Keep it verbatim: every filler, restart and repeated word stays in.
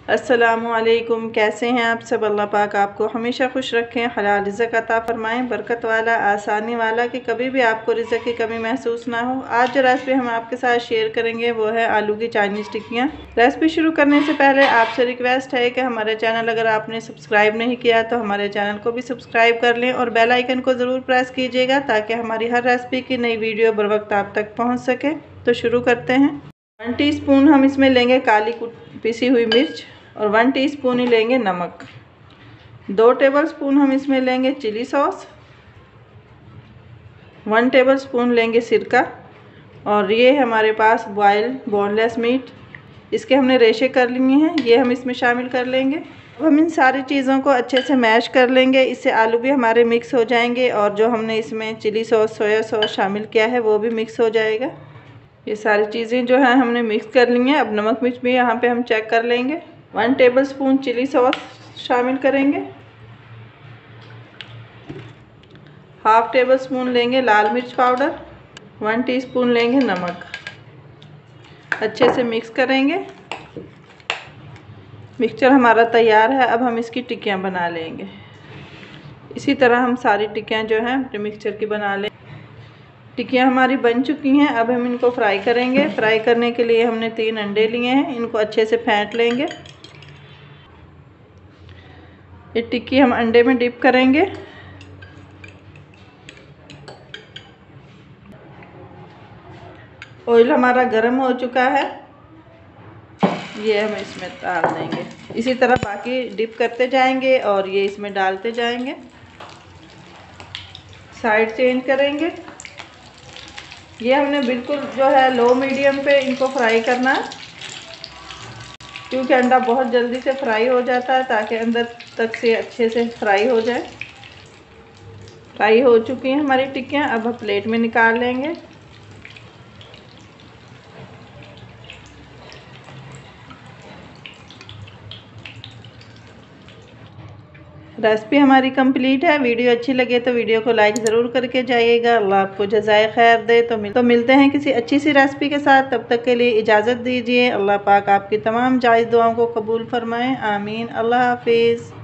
अस्सलामुअलैकुम, कैसे हैं आप सब। अल्लाह पाक आपको हमेशा खुश रखें, हलाल रिज़्क़ अता फ़रमाएं, बरकत वाला, आसानी वाला, कि कभी भी आपको रिज़्क़ की कमी महसूस ना हो। आज जो रेसिपी हम आपके साथ शेयर करेंगे वो है आलू की चाइनीज़ टिक्कियाँ। रेसिपी शुरू करने से पहले आपसे रिक्वेस्ट है कि हमारे चैनल अगर आपने सब्सक्राइब नहीं किया तो हमारे चैनल को भी सब्सक्राइब कर लें और बेल आइकन को ज़रूर प्रेस कीजिएगा ताकि हमारी हर रेसिपी की नई वीडियो बर वक्त आप तक पहुँच सके। तो शुरू करते हैं। वन टीस्पून हम इसमें लेंगे काली पिसी हुई मिर्च और वन टीस्पून ही लेंगे नमक। दो टेबलस्पून हम इसमें लेंगे चिली सॉस, वन टेबलस्पून लेंगे सिरका और ये हमारे पास बॉयल बोनलेस मीट, इसके हमने रेशे कर लिए हैं, ये हम इसमें शामिल कर लेंगे। अब हम इन सारी चीज़ों को अच्छे से मैश कर लेंगे, इससे आलू भी हमारे मिक्स हो जाएंगे और जो हमने इसमें चिली सॉस सोया सॉस शामिल किया है वो भी मिक्स हो जाएगा। ये सारी चीज़ें जो है हमने मिक्स कर ली हैं। अब नमक मिर्च भी यहाँ पे हम चेक कर लेंगे। वन टेबलस्पून चिली सॉस शामिल करेंगे, हाफ टेबल स्पून लेंगे लाल मिर्च पाउडर, वन टीस्पून लेंगे नमक। अच्छे से मिक्स करेंगे। मिक्सचर हमारा तैयार है। अब हम इसकी टिक्कियाँ बना लेंगे। इसी तरह हम सारी टिक्कियाँ जो हैं अपने मिक्सचर की बना लें। टिक्कियाँ हमारी बन चुकी हैं। अब हम इनको फ्राई करेंगे। फ्राई करने के लिए हमने तीन अंडे लिए हैं, इनको अच्छे से फेंट लेंगे। ये टिक्की हम अंडे में डिप करेंगे। ऑयल हमारा गर्म हो चुका है, ये हम इसमें डाल देंगे। इसी तरह बाकी डिप करते जाएंगे और ये इसमें डालते जाएंगे। साइड चेंज करेंगे। ये हमने बिल्कुल जो है लो मीडियम पे इनको फ्राई करना है, क्योंकि अंडा बहुत जल्दी से फ्राई हो जाता है, ताकि अंदर तक से अच्छे से फ्राई हो जाए। फ्राई हो चुकी हैं हमारी टिक्कियाँ। अब हम प्लेट में निकाल लेंगे। रेसिपी हमारी कंप्लीट है। वीडियो अच्छी लगे तो वीडियो को लाइक ज़रूर करके जाइएगा। अल्लाह आपको जज़ाए खैर दे। तो, मिल, तो मिलते हैं किसी अच्छी सी रेसिपी के साथ। तब तक के लिए इजाज़त दीजिए। अल्लाह पाक आपकी तमाम जायज़ दुआओं को कबूल फरमाएँ। आमीन। अल्लाह हाफिज़।